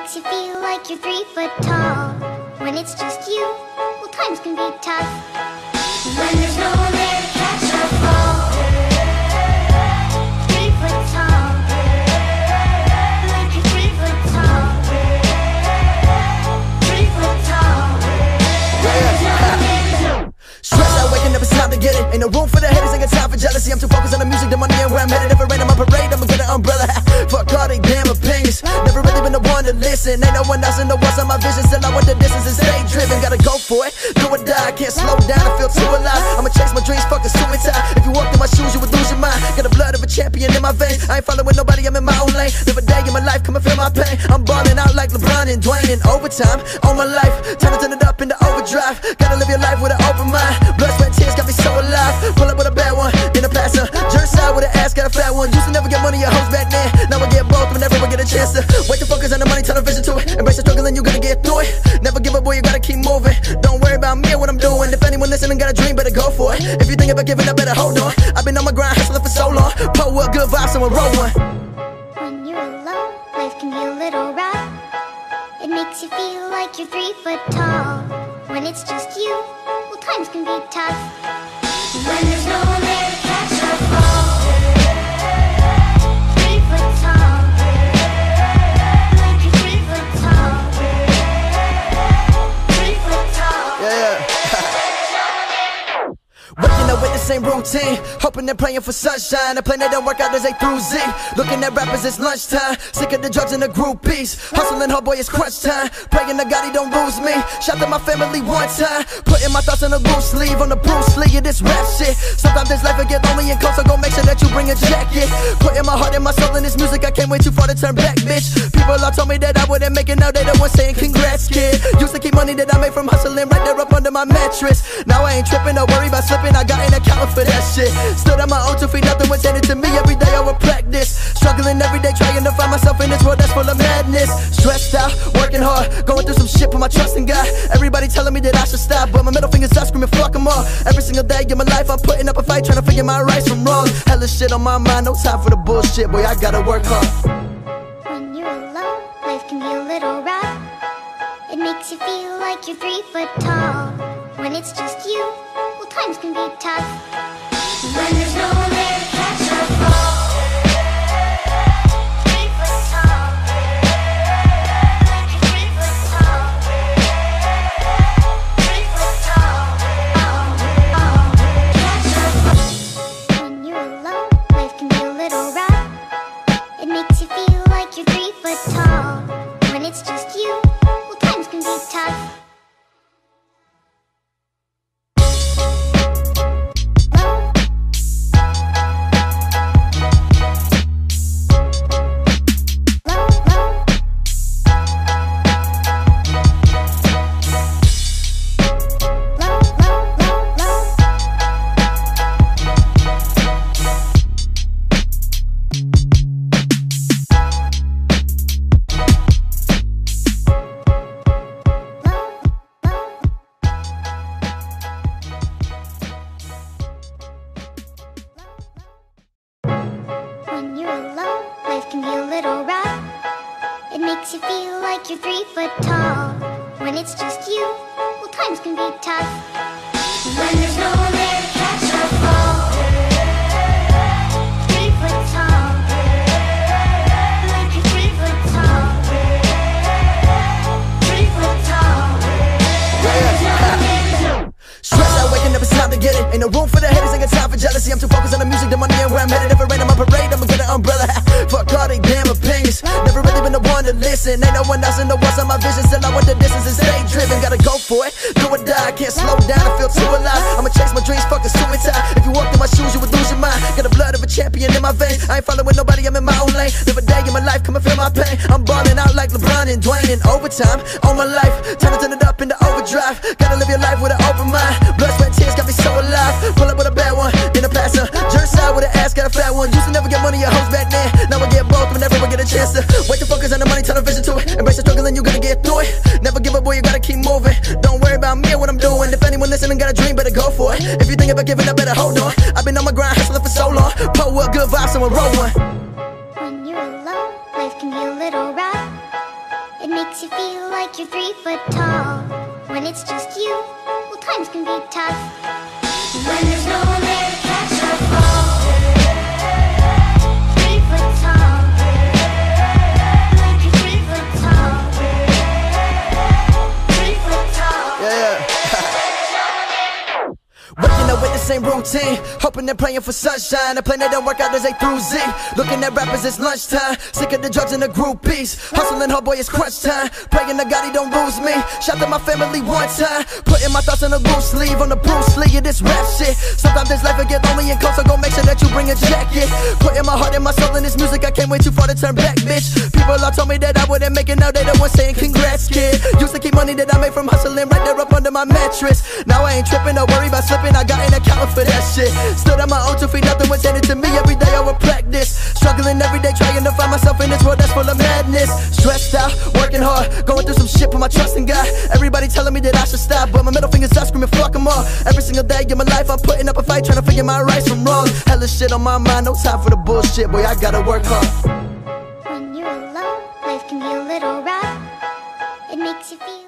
makes you feel like you're 3 foot tall. When it's just you, well, times can be tough. When there's no one there to catch or fall. 3 foot tall. Like you're 3 foot tall. 3 foot tall. When there's no one there. Stress out, waking up, it's time to get it. Ain't no room for the haters, ain't got time for jealousy. I'm too focused on the music, the money, and where I'm headed. If it rain on my parade, I'ma get an umbrella. Fuck all they damn opinions. Never really been the one to listen. Ain't no one else in the world on my vision. Still I want the distance and stay driven. Gotta go for it, do or die. I can't slow down, I feel too alive. I'ma chase my dreams, fuck a suicide. If you walked in my shoes, you would lose your mind. Got the blood of a champion in my veins. I ain't following nobody, I'm in my own lane. Live a day in my life, come and feel my pain. I'm balling out like LeBron and Dwayne in overtime. On my life, turn it up into overdrive. Gotta live your life with an open mind. Blood, sweat, tears got me so alive. Pull up with a bad one, in a passer. Jerk side with an ass, got a fat one. Used to never get money or hoes back then. Now I get both whenever I get a chance to. Wait to focus on the money, turn the vision to it. Embrace the struggle and you gonna get through it. Never give up, boy, you gotta keep moving. Don't worry about me or what I'm doing. If anyone listening got a dream, better go for it. If you think about giving up, better hold on. I've been on my grind, hustling for so long. Pull up, good vibes, someone roll one. When you're alone, life can be a little rough. It makes you feel like you're 3 foot tall. When it's just you, well, times can be tough. When there's no one there to catch or fall. 3 foot tall. Like you're 3 foot tall. 3 foot tall. Yeah. Waking up with the same routine, hoping and praying for sunshine. A plan that don't work out as A through Z. Looking at rappers, it's lunchtime. Sick of the drugs and the groupies. Hustling hard, boy, it's crunch time. Praying to God he don't lose me. Shout to my family one time. Putting my thoughts on the loose sleeve. On the Bruce Lee of this rap shit. Sometimes this life will get lonely and cold, so go make sure that you bring a jacket. Putting my heart and my soul in this music, I can't wait too far to turn back, bitch. People all told me that I wouldn't make it, now they the ones saying congrats, kid. Used to keep money that I made from hustling right there up under my mattress. Now I ain't tripping, don't worry about slipping, I got an account for that shit. Stood on my own 2 feet, nothing was handed to me. Every day I would practice, struggling every day, trying to find myself in this world that's full of madness. Stressed out, working hard, going through some shit, put my trust in God. Everybody telling me that I should stop, but my middle finger's up, screaming fuck them all. Every single day in my life I'm putting up a fight, trying to figure my rights from wrong. Hella shit on my mind, no time for the bullshit, boy, I gotta work hard. When you're alone, life can be a little rough. It makes you feel like you're 3 foot tall. When it's just you, well, times can be tough. When there's no one there to catch or fall. 3 foot tall. Like you're 3 foot tall. 3 foot tall. Catch or fall. When you're alone, life can be a little rough. It makes you feel like you're 3 foot tall. When it's just you, well, times can be tough. When you're alone, life can be a little rough. It makes you feel like you're 3 foot tall. When it's just you, well, times can be tough. When there's no one there to catch or fall. 3 foot tall. Like you're 3 foot tall. 3 foot tall. When there's no one there to. Stress out, waking up, it's time to get it. Ain't no room for the haters, ain't got time for jealousy. I'm too focused on the music, the money, and where I'm headed. If it rain on my parade, I'ma get an umbrella. Fuck all they damn opinions. Never really been the one to listen. Ain't no one else in the world on my vision. Still I want the distance and stay driven. Gotta go for it, do or die. I can't slow down, I feel too alive. I'ma chase my dreams, fuck a suicide. If you walked in my shoes, you would lose your mind. Got the blood of a champion in my veins. I ain't following nobody, I'm in my own lane. Live a day in my life, come and feel my pain. I'm balling out like LeBron and Dwayne in overtime. On my life, turn it up into overdrive. Gotta live your life with an open mind. Blood, sweat, tears got me so alive. Pull up with a bad one, in a passer. Jerk side with an ass, got a fat one. Used to never get money or hoes back then. Now I get both whenever I get a chance to. Wait to focus on the money, turn the vision to it. Embrace the struggle and you gonna get through it. Never give up, boy, you gotta keep moving. Don't worry about me or what I'm doing. If anyone listening got a dream, better go for it. If you think about giving up, better hold on. I've been on my grind, hustling for so long. Pull up, good vibes, someone roll one. When you're alone, life can be a little rough. It makes makes you feel like you're 3 foot tall. When it's just you, well, times can be tough. When there's no one there to catch or fall. 3 foot tall. Like you're 3 foot tall. 3 foot tall. Yeah. Waking up with the same routine, hoping and praying for sunshine. A plan that don't work out as A through Z. Looking at rappers, it's lunchtime. Sick of the drugs and the groupies. Hustling hard, boy, it's crunch time. Praying to God he don't lose me. Shout to my family one time. Putting my thoughts on a loose sleeve. On the Bruce Lee of this rap shit. Sometimes this life will get lonely and cold, so go make sure that you bring a jacket. Putting my heart and my soul in this music, I can't wait too far to turn back, bitch. People all told me that I wouldn't make it, now they the ones saying congrats, kid. Used to keep money that I made from hustling right there up under my mattress. Now I ain't tripping, don't worry about slipping, I got an account for that shit. Stood on my own 2 feet, nothing was handed to me. Every day I would practice, struggling every day, trying to find myself in this world that's full of madness. Stressed out, working hard, going through some shit, put my trust in God. Everybody telling me that I should stop, but my middle finger's up, screaming fuck them all. Every single day in my life I'm putting up a fight, trying to figure my rights from wrong. Hella shit on my mind, no time for the bullshit, boy, I gotta work hard. When you're alone, life can be a little rough. It makes you feel